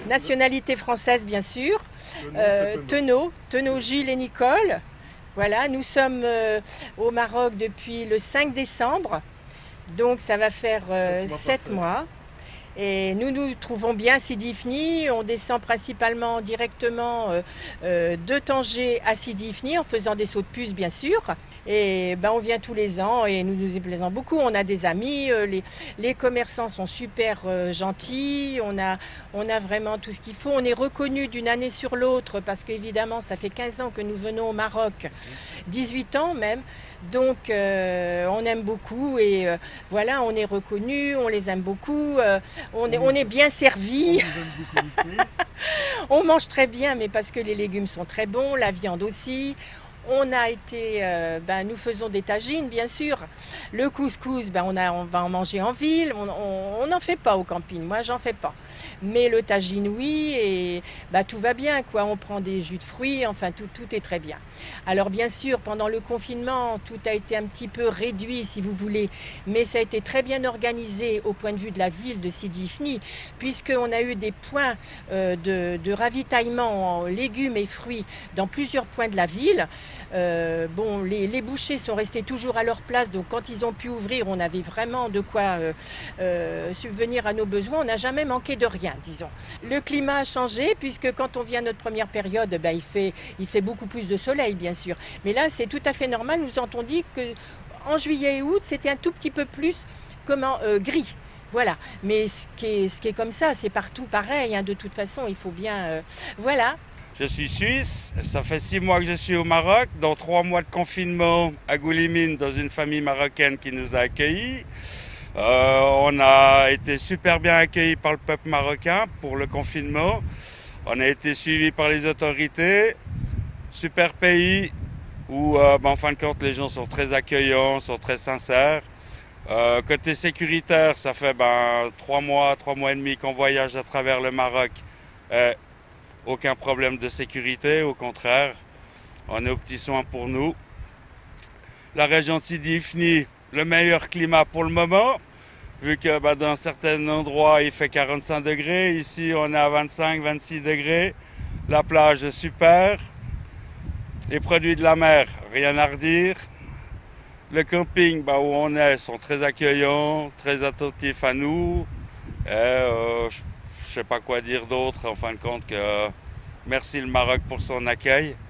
Nationalité française, bien sûr. Tenot, Gilles et Nicole. Voilà, nous sommes au Maroc depuis le 5 décembre. Donc ça va faire 7 mois. Et nous nous trouvons bien à Sidi Ifni. On descend principalement directement de Tanger à Sidi Ifni en faisant des sauts de puce, bien sûr. Et ben, on vient tous les ans et nous nous y plaisons beaucoup. On a des amis, les commerçants sont super gentils, on a vraiment tout ce qu'il faut. On est reconnu d'une année sur l'autre parce qu'évidemment, ça fait 15 ans que nous venons au Maroc, 18 ans même. Donc, on aime beaucoup et voilà, on est reconnu, on les aime beaucoup, on est bien servi. On mange très bien, mais parce que les légumes sont très bons, la viande aussi. On a été, nous faisons des tagines, bien sûr. Le couscous, on va en manger en ville. On n'en fait pas au camping, moi j'en fais pas. Mais le tagine, oui, et tout va bien, quoi. On prend des jus de fruits, enfin tout est très bien. Alors bien sûr, pendant le confinement, tout a été un petit peu réduit, si vous voulez, mais ça a été très bien organisé au point de vue de la ville de Sidi Ifni, puisqu'on a eu des points de ravitaillement en légumes et fruits dans plusieurs points de la ville. Les bouchers sont restés toujours à leur place, donc quand ils ont pu ouvrir, on avait vraiment de quoi subvenir à nos besoins. On n'a jamais manqué de rien, disons. Le climat a changé, puisque quand on vient à notre première période, il fait beaucoup plus de soleil, bien sûr. Mais là, c'est tout à fait normal. Nous avons dit qu'en juillet et août, c'était un tout petit peu plus gris. Voilà, mais ce qui est comme ça, c'est partout pareil, hein. De toute façon, il faut bien... voilà. Je suis suisse, ça fait 6 mois que je suis au Maroc, dans 3 mois de confinement à Goulimine, dans une famille marocaine qui nous a accueillis. On a été super bien accueillis par le peuple marocain pour le confinement. On a été suivis par les autorités. Super pays où, en fin de compte, les gens sont très accueillants, sont très sincères. Côté sécuritaire, ça fait 3 mois et demi qu'on voyage à travers le Maroc. Aucun problème de sécurité, au contraire, on est aux petits soins pour nous. La région de Sidi Ifni, le meilleur climat pour le moment, vu que dans certains endroits il fait 45 degrés, ici on est à 25-26 degrés. La plage est super, les produits de la mer, rien à redire. Le camping où on est sont très accueillants, très attentifs à nous. Je sais pas quoi dire d'autre en fin de compte que merci le Maroc pour son accueil.